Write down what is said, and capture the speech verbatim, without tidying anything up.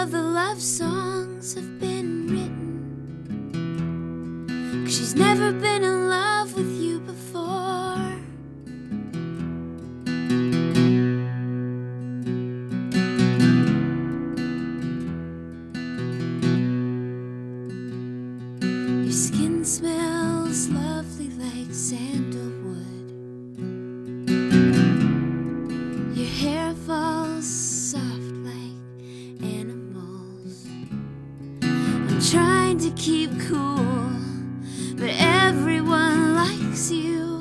of the love songs have been written, 'cause she's never been in love with you before. Your skin smells lovely like sandalwood. Your hair falls soft like animals. I'm trying to keep cool, but everyone likes you.